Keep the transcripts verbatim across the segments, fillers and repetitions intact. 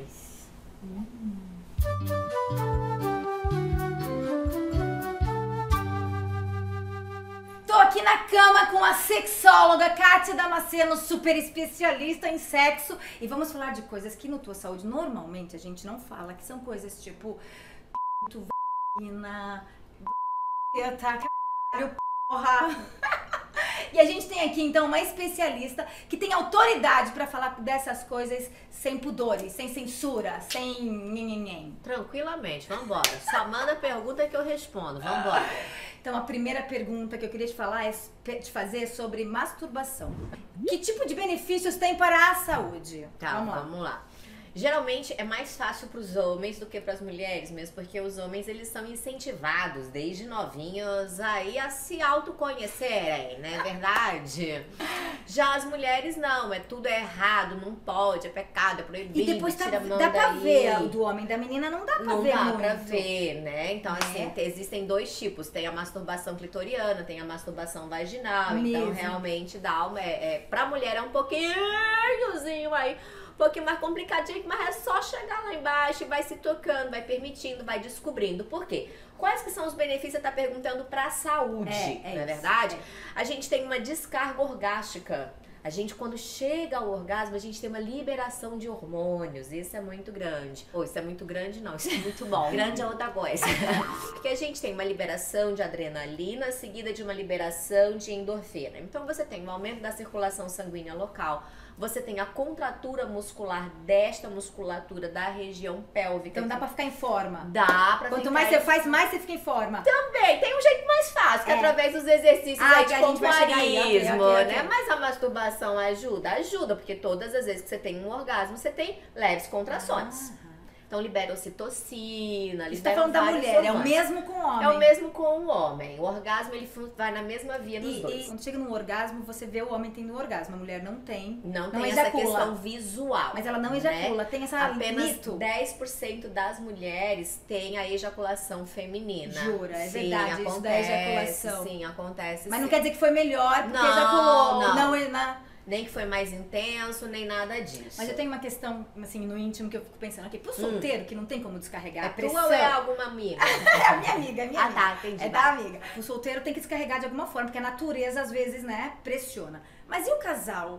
mais. Hum. Tô aqui na cama com a sexóloga Kátia Damasceno, super especialista em sexo. E vamos falar de coisas que no Tua Saúde normalmente a gente não fala, que são coisas tipo... p***, vagina... tá, caralho, porra... E a gente tem aqui, então, uma especialista que tem autoridade pra falar dessas coisas sem pudores, sem censura, sem nhenhenhen. Tranquilamente, vambora. Só manda pergunta que eu respondo, vambora. Então, a primeira pergunta que eu queria te falar é te fazer sobre masturbação. Que tipo de benefícios tem para a saúde? Tá, vamos lá. Vamos lá. Geralmente é mais fácil para os homens do que para as mulheres, mesmo porque os homens eles são incentivados desde novinhos aí a se autoconhecerem, não é verdade? Já as mulheres não, é tudo errado, não pode, é pecado, é proibido, E depois tá, tira a mão dá pra daí. ver o do homem, da menina não dá pra Não ver dá muito. pra ver, né? Então, assim, É. te- existem dois tipos. Tem a masturbação clitoriana, tem a masturbação vaginal. Mesmo. Então, realmente, dá uma... É, é, pra mulher é um pouquinhozinho aí, um pouquinho mais complicadinho, mas é só chegar lá embaixo e vai se tocando, vai permitindo, vai descobrindo. Por quê? Quais que são os benefícios? Você tá perguntando pra saúde, É, é não é isso, verdade? é. A gente tem uma descarga orgástica. A gente, quando chega ao orgasmo, a gente tem uma liberação de hormônios. Isso é muito grande. Ou isso é muito grande, não. Isso é muito bom. Grande é outra coisa. Porque a gente tem uma liberação de adrenalina, seguida de uma liberação de endorfina. Então, você tem um aumento da circulação sanguínea local. Você tem a contratura muscular desta musculatura da região pélvica. Então dá pra ficar em forma. Dá pra Quanto ficar mais em- você faz, mais você fica em forma. Também, tem um jeito mais fácil, que é É. através dos exercícios Ah, aí que de a gente vai chegar aí, ok, pompoarismo, ok, ok. né? Mas a masturbação ajuda? Ajuda, porque todas as vezes que você tem um orgasmo, você tem leves contrações. Ah. Então libera ocitocina, Isso tá libera falando da vários mulher, é o hormônios. mesmo com o homem. É o mesmo com o homem. O orgasmo, ele fu- vai na mesma via nos E, dois. e quando chega num orgasmo, você vê o homem tendo orgasmo, a mulher não tem. Não, não tem essa ejacula. questão visual. Mas ela não né? ejacula, tem essa Apenas mito. dez por cento das mulheres têm a ejaculação feminina. Jura, é sim, verdade, isso da acontece, ejaculação. Sim, acontece. Mas sim. não quer dizer que foi melhor porque Não, ejaculou. não. Não, é na... Nem que foi mais intenso, nem nada disso. Mas eu tenho uma questão, assim, no íntimo que eu fico pensando aqui. Pro solteiro, que não tem como descarregar É a tua pressão... ou é alguma amiga? É a minha amiga, a minha Ah, amiga. tá, entendi, É vai. da amiga. O solteiro tem que descarregar de alguma forma, porque a natureza, às vezes, né, pressiona. Mas e o casal?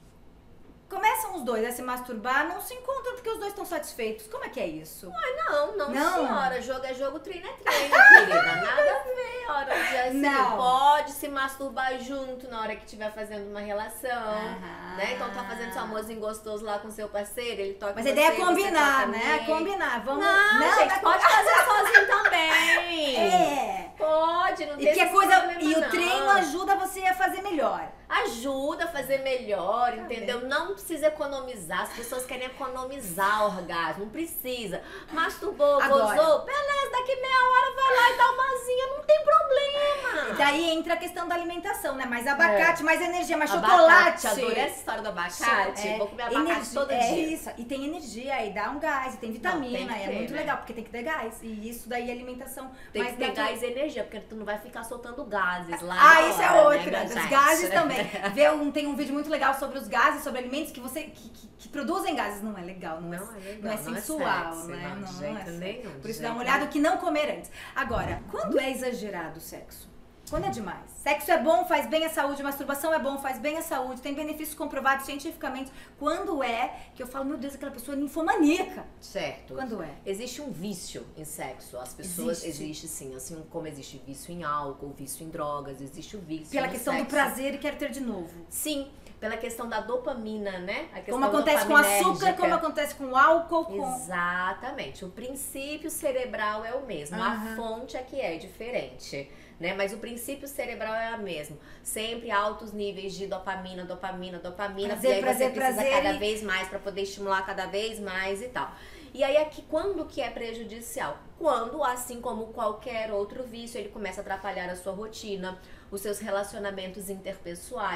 Começam os dois a se masturbar, não se encontram porque os dois estão satisfeitos. Como é que é isso? Não, não, Não? senhora. Jogo é jogo, treino é treino, querida. Nada a ver. Hora de assim, Não. pode se masturbar junto na hora que estiver fazendo uma relação. Aham. Né? Então tá fazendo seu amorzinho gostoso lá com seu parceiro, ele toca Mas em a ideia é você, você combinar, toca né? nele. Combinar. Vamos... Não, não gente, é pode fazer sozinho também. É. Pode, não E tem que a esse coisa... problema, E o não. treino ajuda você a fazer melhor. Ajuda a fazer melhor, Tá entendeu? Não precisa economizar. As pessoas querem economizar orgasmo. Não precisa. Masturbou, Agora. gozou. Beleza, daqui meia hora vai lá e dá uma asinha. Não tem problema. E daí entra a questão da alimentação, né? Mais abacate, mais energia, mais Abacate, chocolate. adorei essa história do abacate. É, Vou comer abacate energia- todo é dia. isso. E tem energia, e dá um gás, e tem vitamina, tem que e é ter, muito né? legal, porque tem que ter gás. E isso daí é alimentação Tem mais que ter natural. gás e energia, porque tu não vai ficar soltando gases lá. Ah, na isso é hora, outra. né, minha Os gente? gases também. Vê um, tem um vídeo muito legal sobre os gases, sobre alimentos que você que, que- que produzem gases. Não é legal, não, Não é, é legal, não é não é sensual, sexy, né? não, de Não, jeito é sexy. nenhum, Por de isso dá uma jeito olhada o que não comer antes. Agora, quando é exagerado o sexo? Quando é demais? Sexo é bom, faz bem à saúde, masturbação é bom, faz bem à saúde, tem benefícios comprovados cientificamente. Quando é que eu falo, meu Deus, aquela pessoa é ninfomaníaca? Certo. Quando é? Existe um vício em sexo. As pessoas Existe. existe sim, assim como existe vício em álcool, vício em drogas, existe o vício Pela no questão do sexo. prazer e quero ter de novo. Sim, pela questão da dopamina, né? A questão Como acontece com açúcar, dopaminérgica. como acontece com álcool, com... Exatamente. O princípio cerebral é o mesmo. Aham. A fonte é que é diferente. Né? Mas o princípio cerebral é o mesmo. Sempre altos níveis de dopamina, dopamina, dopamina. Prazer, e aí prazer, você precisa prazer cada e- vez mais para poder estimular cada vez mais e tal. E aí aqui, quando que é prejudicial? Quando, assim como qualquer outro vício, ele começa a atrapalhar a sua rotina, os seus relacionamentos interpessoais,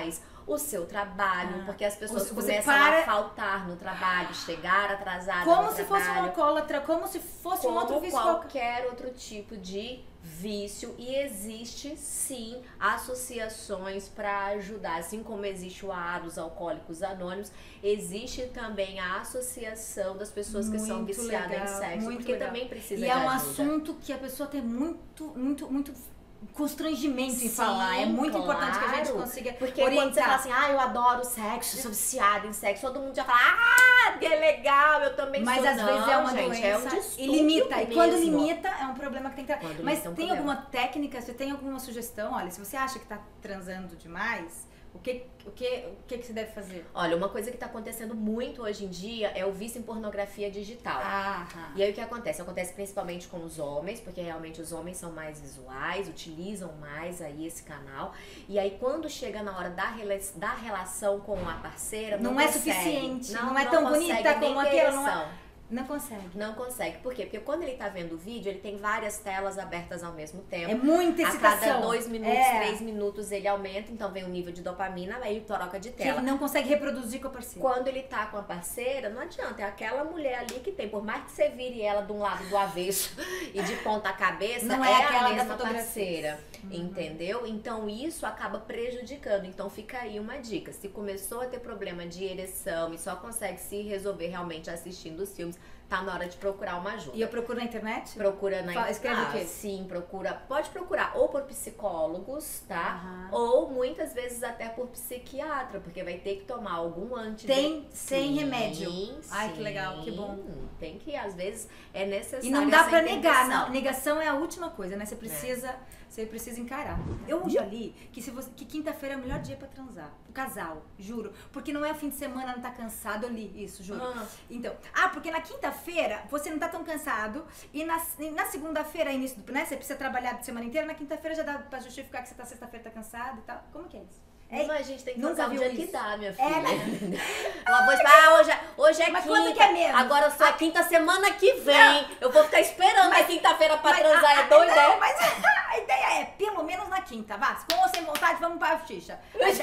o seu trabalho, Ah, porque as pessoas você começam para- a faltar no trabalho, chegar atrasada Como no se trabalho. fosse um alcoólatra, como se fosse um outro Como vício qualquer. qualquer outro tipo de vício, e existe sim associações para ajudar, assim como existe o A A dos Alcoólicos Anônimos, existe também a associação das pessoas que são Muito viciadas em legal, sexo, muito porque legal. também precisa E de é um ajuda. assunto que a pessoa tem muito, muito, muito constrangimento em Sim, falar. É muito claro. importante que a gente consiga Porque orientar. quando você fala assim, ah, eu adoro sexo, sou viciada em sexo, todo mundo já fala, ah, que legal, eu também Mas sou. às vezes Não, é uma gente, doença é um distúrbio e limita. E quando mesmo. limita, é um problema que tem que Quando tratar. Mas limita, é um tem problema. alguma técnica, você tem alguma sugestão? Olha, se você acha que tá transando demais, o que, o que, o que, que você deve fazer? Olha, uma coisa que tá acontecendo muito hoje em dia é o vício em pornografia digital. Ah, E aí o que acontece? Acontece principalmente com os homens, porque realmente os homens são mais visuais, utilizam mais aí esse canal. E aí quando chega na hora da, rela da relação com a parceira, não, não é consegue. suficiente, não, é tão consegue bonita nem como ter aquela, não é. ereção. Não consegue. Não consegue. Por quê? Porque quando ele tá vendo o vídeo, ele tem várias telas abertas ao mesmo tempo. É muita A excitação. cada dois minutos, É. três minutos ele aumenta, então vem o nível de dopamina, aí troca de Que tela. ele não consegue reproduzir com a parceira. Quando ele tá com a parceira, não adianta, é aquela mulher ali que tem, por mais que você vire ela de um lado do avesso e de ponta cabeça, Não é, é aquela a da mesma fotografia. parceira, entendeu? Então isso acaba prejudicando, então fica aí uma dica, se começou a ter problema de ereção e só consegue se resolver realmente assistindo os filmes, tá na hora de procurar uma ajuda. E eu procuro na internet? Procura na Fala, escreve ah, o quê? Sim, procura. Pode procurar ou por psicólogos, tá? Aham. Ou muitas vezes até por psiquiatra, porque vai ter que tomar algum antidepressivo. Tem sem remédio. Sim, Ai, que legal, que bom. Tem que, às vezes, é necessário. E não dá essa pra negar, intervenção. não. Negação é a última coisa, né? Você precisa, você precisa encarar. Eu já li que, se você, que quinta-feira é o melhor dia pra transar. O casal, juro. Porque não é o fim de semana, não tá cansado. Eu li isso, juro. Ah. Então, ah, porque na quinta-feira você não tá tão cansado e na, e na segunda-feira, início do, né? Você precisa trabalhar a semana inteira, na quinta-feira já dá pra justificar que você tá sexta-feira tá cansado e tal. Como que é isso? É, Mas a gente tem que nunca transar o viu dia isso? que dá, minha É, filha. né? Ela vai ah, hoje, é- hoje é Mas quinta. quando que é mesmo? Agora só é quinta semana que vem. Eu vou ficar esperando Mas- a quinta-feira pra Mas transar. a- É doida, não, é? mas a ideia é, pelo menos na quinta, vá. Com ou sem vontade, vamos pra xixa.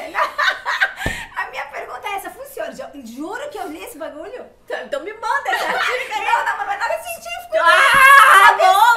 A minha pergunta é essa, funciona? Ju- Juro que eu li esse bagulho? Então me manda essa dica aí. Não, não, mas não é nada científico. Ah,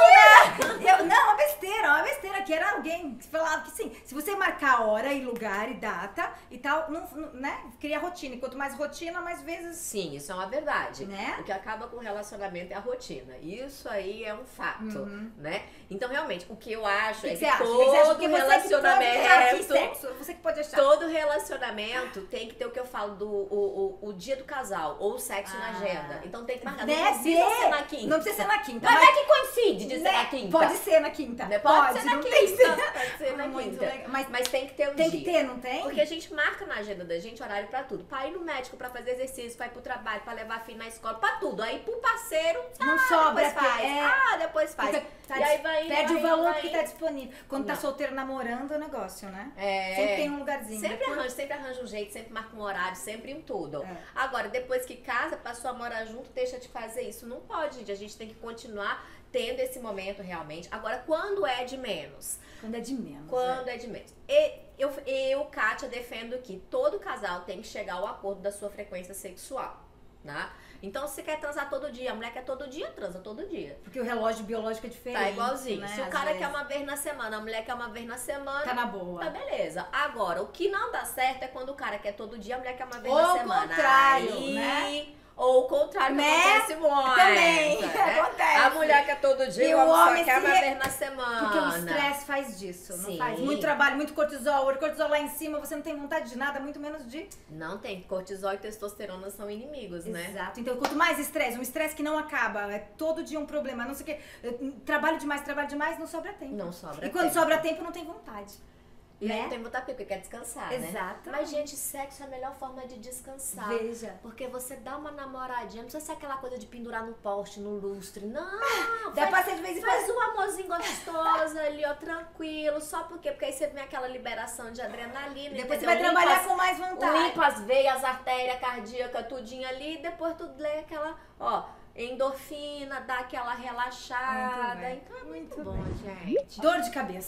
bom, né? Eu, não, uma besteira, uma besteira, que era alguém que falava que sim, se você marcar hora e lugar e data e tal, não, não- né, cria rotina. E quanto mais rotina, mais vezes, Sim, isso é uma verdade. Né? O que acaba com o relacionamento é a rotina. Isso aí é um fato, Uhum. né? Então, realmente, o que eu acho o que, é que que você acha? O que todo que você acha? Porque você que pode achar aqui relacionamento... sexo, você que pode achar. Todo relacionamento tem que ter o que eu falo do o, o, o dia do casal, ou o sexo na Ah. agenda. Então tem que marcar. Não Deve precisa ser. ser na quinta. Não precisa ser na quinta. Mas vai que coincide de ser né, na quinta. Pode ser na quinta. Né? Pode, ser na não quinta. tem que ser. Pode ser na Muito quinta. legal. Mas, Mas tem que ter um tem dia. que ter, não tem? Porque a gente marca na agenda da gente horário pra tudo. Pra ir no médico, pra fazer exercício, pra ir pro trabalho, pra levar filho na escola, pra tudo. Aí pro parceiro, Não ah, sobra, depois faz. é. Ah, depois faz. Fica- tá e aí dis- vai, perde vai, o valor vai. que tá disponível. Quando tá Não. solteiro namorando é um negócio, né? É. Sempre tem um lugarzinho. Sempre Depois- arranja, sempre arranja um jeito, sempre marca um horário, sempre um tudo. É. Agora, depois que casa, passou a morar junto, deixa de fazer isso. Não pode, gente. A gente tem que continuar tendo esse momento realmente. Agora, quando é de menos? Quando é de menos. Quando é. é de menos? E eu, eu, Kátia, defendo que todo casal tem que chegar ao acordo da sua frequência sexual, né? Então, se você quer transar todo dia, a mulher quer todo dia, transa todo dia. Porque o relógio biológico é diferente. Tá igualzinho. Né? Se o Às cara vezes. quer uma vez na semana, a mulher quer uma vez na semana, Tá na boa. tá beleza. Agora, o que não dá certo é quando o cara quer todo dia, a mulher quer uma vez Ou na o semana. contrário, Aí- né? Ou o contrário, que Né? acontece muito. Também, né? acontece. A mulher quer todo dia, E o o homem só homem quer se uma re- vez na semana. Porque o estresse faz disso, não Sim. faz? Muito trabalho, muito cortisol, o cortisol lá em cima, você não tem vontade de nada, muito menos de... Não tem. Cortisol e testosterona são inimigos, né? Exato. Então, quanto mais estresse, um estresse que não acaba, é todo dia um problema, não sei o quê. Eu trabalho demais, trabalho demais, não sobra tempo. Não sobra E quando tempo. sobra tempo, não tem vontade. E aí né? não tem vontade porque quer descansar, né? Exato. Mas, gente, sexo é a melhor forma de descansar. Veja. Porque você dá uma namoradinha, não precisa ser aquela coisa de pendurar no poste, no lustre. Não! Dá faz- pra ser de vez em Faz quando. um amorzinho gostoso ali, ó, tranquilo. Só porque, porque aí você vem aquela liberação de adrenalina. Depois você entendeu? vai trabalhar Limpa com mais as- vontade. Limpa as veias, artéria cardíaca, tudinho ali. E depois tu lê aquela, ó, endorfina, dá aquela relaxada. Muito bem. Então é muito, Muito bom, bem. gente. Dor de cabeça.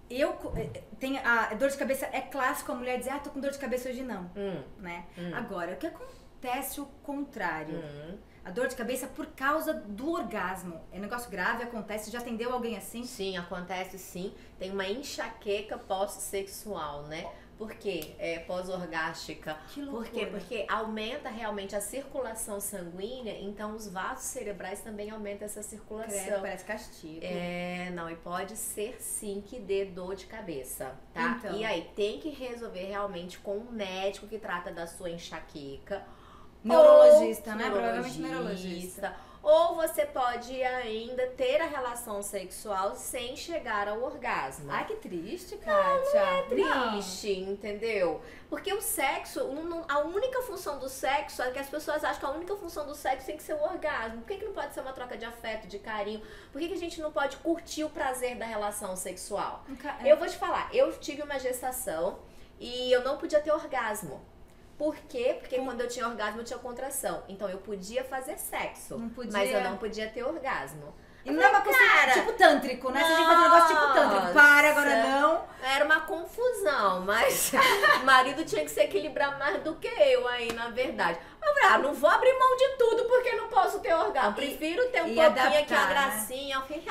eu tem a dor de cabeça é clássico a mulher dizer, ah, tô com dor de cabeça hoje não, Hum, né? hum. Agora, o que acontece o contrário? hum. A dor de cabeça por causa do orgasmo. É um negócio grave, acontece. Já atendeu alguém assim? Sim, acontece sim. Tem uma enxaqueca pós-sexual, né? Por quê? É, pós-orgástica. Que Por quê? loucura. Porque aumenta realmente a circulação sanguínea, então os vasos cerebrais também aumentam essa circulação. Credo, parece castigo. É, não, e pode ser sim que dê dor de cabeça, tá? Então. E aí tem que resolver realmente com um médico que trata da sua enxaqueca. Neurologista, ou né? Provavelmente neurologista. Ou você pode ainda ter a relação sexual sem chegar ao orgasmo. Ai, que triste, Kátia. É triste, entendeu? Porque o sexo, um, não- a única função do sexo é que as pessoas acham que a única função do sexo tem que ser o orgasmo. Por que, que não pode ser uma troca de afeto, de carinho? Por que, que a gente não pode curtir o prazer da relação sexual? Nunca- Eu vou te falar, eu tive uma gestação e eu não podia ter orgasmo. Por quê? Porque Com- quando eu tinha orgasmo eu tinha contração. Então eu podia fazer sexo, Não podia. mas eu não podia ter orgasmo. E não é uma coisa cara, tipo tântrico, né? Você tem que fazer um negócio tipo tântrico. Para, agora nossa. não. Era uma confusão, mas o marido tinha que se equilibrar mais do que eu aí, na verdade. Eu falei, ah, não vou abrir mão de tudo porque não posso ter orgasmo. Prefiro ter um e pouquinho adaptar, aqui, a né? gracinha. Eu falei,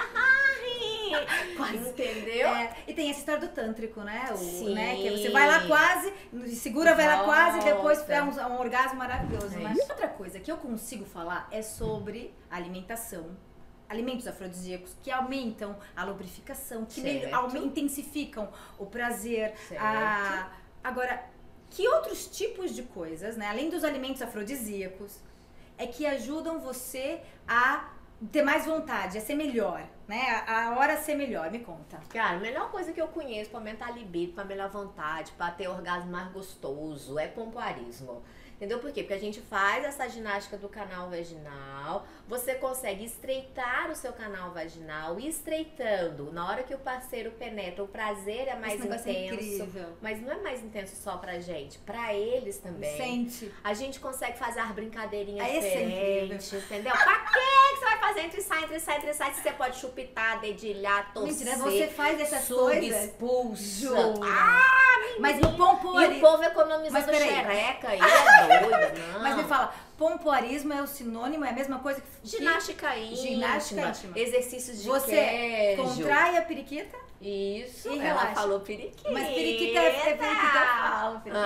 ai, entendeu? É, e tem essa história do tântrico, né? O, Sim. né? Que você vai lá quase, segura, vai lá quase, e depois Volta. é um, um orgasmo maravilhoso. É Mas isso. outra coisa que eu consigo falar é sobre alimentação. Alimentos afrodisíacos que aumentam a lubrificação, que Certo. mel- aumen- intensificam o prazer. Certo. A... Agora, que outros tipos de coisas, né? Além dos alimentos afrodisíacos, é que ajudam você a ter mais vontade, a ser melhor, né? A a hora ser melhor, me conta. Cara, a melhor coisa que eu conheço pra aumentar a libido, pra melhor vontade, pra ter orgasmo mais gostoso, é pompoarismo. Entendeu por quê? Porque a gente faz essa ginástica do canal vaginal, você consegue estreitar o seu canal vaginal, e estreitando, na hora que o parceiro penetra, o prazer é mais Esse negócio é intenso. incrível. Mas não é mais intenso só pra gente, pra eles também. Sente. A gente consegue fazer as brincadeirinhas Ah, esse é diferentes, entendeu? Pra que que você vai fazer entre sai, entre sai, entre sai, se você pode chupitar, dedilhar, torcer, Mentira, você faz essas suga, coisas? expulsa. Jura? Ah, Mas no e o pompoarismo. povo economizando Mas peraí. xereca aí, é doida, não. Mas me fala, pompoarismo é o sinônimo, é a mesma coisa que. Ginástica íntima, Ginástica íntima. exercícios de Você queijo. contrai a periquita, Isso, e ela relaxa. falou periquita. mas periquita é, é periquita eu falo. Periquita.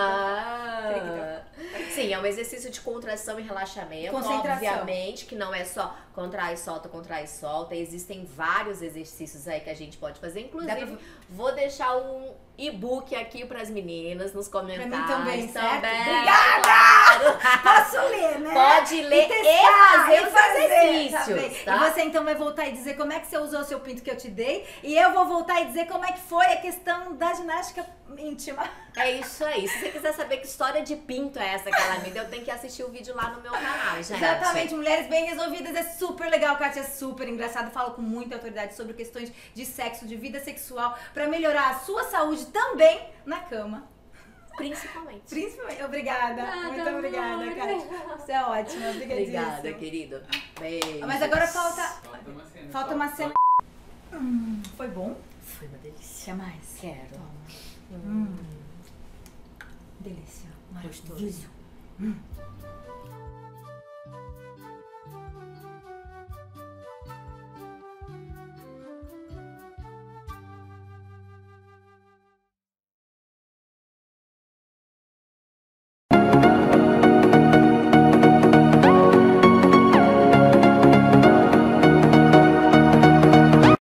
Ah, sim, é um exercício de contração e relaxamento. Concentração. Obviamente que não é só contrai, solta, contrai, solta. Existem vários exercícios aí que a gente pode fazer. Inclusive, Dá pra- vou deixar um e-book aqui pras meninas nos comentários. mim também, certo? também. Obrigada! Claro. Posso ler, né? Pode ler e, testar, fazer e os fazer, exercícios, tá bem? tá? E você então vai voltar e dizer como é que você usou o seu pinto que eu te dei. E eu vou voltar e dizer como é que foi a questão da ginástica íntima. É isso aí. Se você quiser saber que história de pinto é essa que ela me deu, tem que assistir o vídeo lá no meu canal, gente. Exatamente, Mulheres Bem Resolvidas é super legal, Kátia é super engraçada, fala com muita autoridade sobre questões de sexo, de vida sexual, pra melhorar a sua saúde também na cama. Principalmente. Principalmente, obrigada, muito obrigada, Kátia. Você é ótima, obrigadíssima. Obrigada, querido. Beijo. Mas agora falta, Falta uma cena. falta só. uma cena. Hum, foi bom? Foi uma delícia. Quer mais? Quero. Toma. Hum. Delícia. Maravilhoso. Gostoso. Hum.